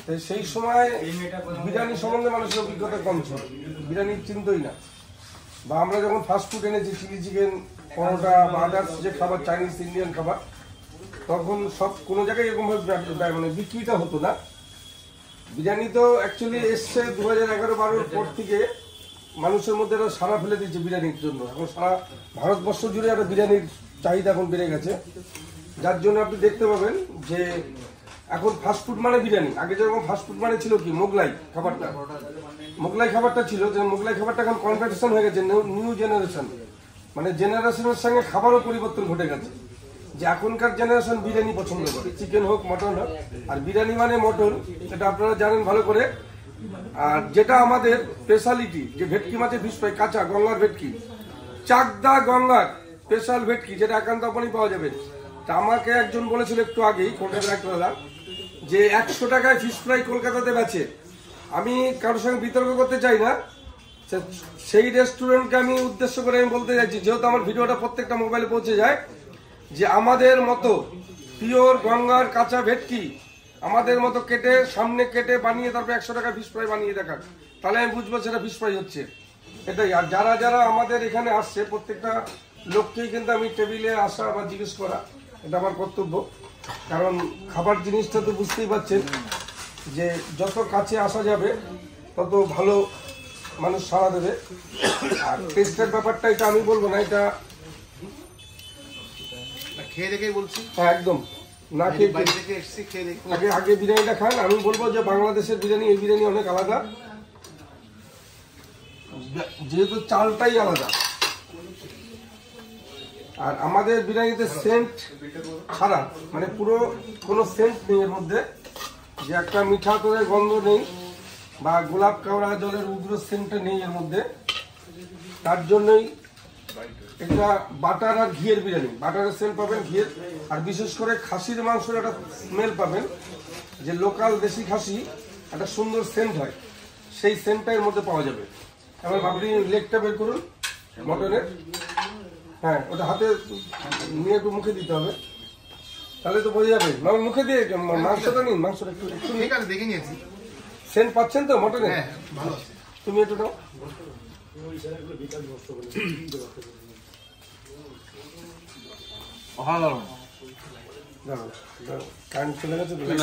সেই সময় বিরিয়ানি সম্বন্ধে মানুষের অভিজ্ঞতা কম ছিল, বিরিয়ানি চিনতই না। বা আমরা যখন ফাস্ট ফুড এনেছি, চিলি চিকেন, পরোটা বা আদার্স যে খাবার, চাইনিজ ইন্ডিয়ান খাবার, তখন সব কোনো জায়গায় এরকমভাবে মানে বিক্রিটা হতো না। বিরিয়ানি তো অ্যাকচুয়ালি এসছে 2011-12 পর থেকে মানুষের মধ্যে একটা সাড়া ফেলে দিচ্ছে বিরিয়ানির জন্য। এখন সারা ভারতবর্ষ জুড়ে একটা বিরিয়ানির চাহিদা এখন বেড়ে গেছে, যার জন্য আপনি দেখতে পাবেন যে এখন ফাস্টফুড মানে বিরিয়ানি। আগে যেরকম ফাস্টফুড মানে ছিল কি মোগলাই খাবারটা ছিল, যে মোগলাই খাবারটা এখন কনভার্সন হয়ে গেছে নিউ জেনারেশন, মানে জেনারেশনের সঙ্গে খাবারও পরিবর্তন ঘটে গেছে। যে এখনকার জেনারেশন বিরিয়ানি পছন্দ করে, চিকেন হোক মটন হোক। আর বিরিয়ানি মানে মটন, এটা আপনারা জানেন ভালো করে। আর যেটা আমাদের স্পেশালিটি, যে ভেটকি মাছের ফিশ ফ্রাই, কাঁচা গঙ্গার ভেটকি, চাকদা গঙ্গার স্পেশাল ভেটকি, যেটা একান্ত আপনি পাওয়া যাবে। তা আমাকে একজন বলেছিল একটু আগেই, কলকাতার একটা দাদা, যে 100 টাকায় ফিশ ফ্রাই কলকাতাতে বেচে। আমি কারোর সঙ্গে বিতর্ক করতে চাই না, সেই রেস্টুরেন্টকে আমি উদ্দেশ্য করে আমি বলতে চাইছি, যেহেতু আমার ভিডিওটা প্রত্যেকটা মোবাইলে পৌঁছে যায়, যে আমাদের মতো পিওর গঙ্গার কাঁচা ভেটকি আমাদের মতো কেটে, সামনে কেটে বানিয়ে তারপর 100 টাকা ফিশ ফ্রাই বানিয়ে দেখান, তাহলে আমি বুঝবো সেটা ফিশ ফ্রাই হচ্ছে। এটাই। আর যারা যারা আমাদের এখানে আসছে, প্রত্যেকটা লোককেই কিন্তু আমি টেবিলে আসা বা জিজ্ঞেস করা, এটা আমার কর্তব্য। কারণ খাবার জিনিসটা তো বুঝতেই পারছেন যে যত কাছে আসা যাবে তত ভালো মানুষ সাড়া দেবে। আর টেস্টের ব্যাপারটা এটা আমি বলবো না, এটা খেয়ে দেখেই বলছি। হ্যাঁ, একদম না খেয়ে আগে বিরিয়ানিটা খান। আমি বলবো যে বাংলাদেশের বিরিয়ানি, এই বিরিয়ানি অনেক আলাদা, যেহেতু চালটাই আলাদা। আর আমাদের বিরিয়ানিতে সেন্ট ছাড়া, মানে পুরো কোনো সেন্ট নেই এর মধ্যে, যে একটা মিঠা তোদের গন্ধ নেই বা গোলাপ কাওড়া জলের উগ্র সেন্টটা নেই এর মধ্যে। তার জন্যই এটা বাটার আর ঘিয়ের বিরিয়ানি, বাটারের সেন্ট পাবেন, ঘিয়ের। আর বিশেষ করে খাসির মাংসের একটা স্মেল পাবেন, যে লোকাল দেশি খাসি একটা সুন্দর সেন্ট হয়, সেই সেন্টটা এর মধ্যে পাওয়া যাবে। এবার আপনি লেগটা বের করুন মটনের। হ্যাঁ, ওটা হাতে নিয়ে একটু মুখে দিতে হবে, তাহলে তো বোঝা যাবে। মুখে দিয়ে মাংসটা নিন, মাংসটা একটু দেখে নিয়েছি। সেন্ট পাচ্ছেন তো মটনে? ভালো। তুমি একটু নাও। কারেন্ট চলে গেছে তো,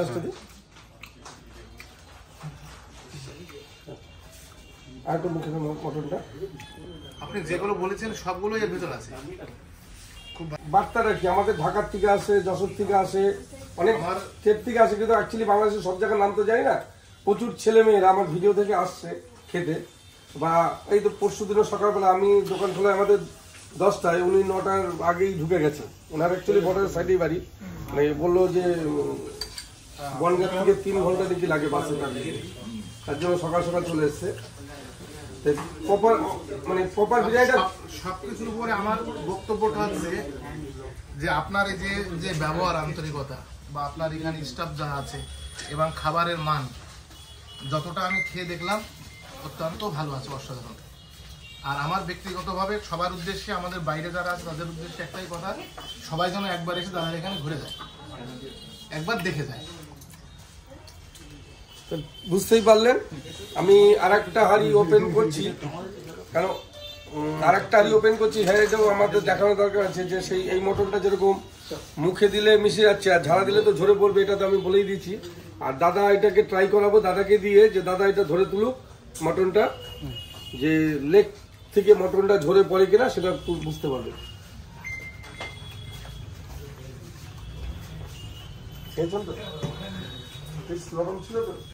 আর একটু মুখে মটনটা। আপনি যেগুলো বলেছেন সবগুলোই এর ভিতর আছে। বার্তাটা কি, আমাদের ঢাকার থেকে আসে, যশোর থেকে আসে, অনেক ক্ষেত থেকে আসে, কিন্তু অ্যাকচুয়ালি বাংলাদেশের সব জায়গার নাম তো জানি না। প্রচুর ছেলে মেয়েরা আমার ভিডিও থেকে আসছে খেতে। বা এই তো পরশু দিনও সকালবেলা আমি দোকান খোলা আমাদের 10টায়, উনি 9টার আগেই ঢুকে গেছে। ওনার অ্যাকচুয়ালি বর্ডারের সাইডেই বাড়ি। মানে বললো যে বনগাঁ থেকে 3 ঘন্টা দেখি লাগে বাসে, তার জন্য সকাল সকাল চলে এসছে। মানে প্রপার বিরিয়ানিটা সবকিছুর উপরে আমার বক্তব্যটা হচ্ছে যে আপনার এই যে ব্যবহার, আন্তরিকতা, বা আপনার এখানে স্টাফ যারা আছে এবং খাবারের মান, যতটা আমি খেয়ে দেখলাম অত্যন্ত ভালো আছে, অসাধারণ। আর আমার ব্যক্তিগতভাবে সবার উদ্দেশ্যে, আমাদের বাইরে যারা আছে তাদের উদ্দেশ্যে একটাই কথা, সবাই যেন একবার এসে তাদের এখানে ঘুরে যায়, একবার দেখে যায়। বুঝতেই পারলেন। আমি আরেকটা হাড়ি ওপেন করছি, কারণ আরেকটা হাড়ি ওপেন করছি। হ্যাঁ, এটাও আমাদের দেখানো দরকার আছে, যে সেই এই মটনটা যেরকম মুখে দিলে মিশে যাচ্ছে আর ঝাড়া দিলে তো ঝরে পড়বে, এটা তো আমি বলেই দিচ্ছি। আর দাদা এটাকে ট্রাই করাবো দাদাকে দিয়ে, যে দাদা এটা ধরে তুলুক মটনটা, যে লেগ থেকে মটনটা ঝরে পড়ে কিনা সেটা বুঝতে পারবে। এই চল তো, নরম ছিল তো।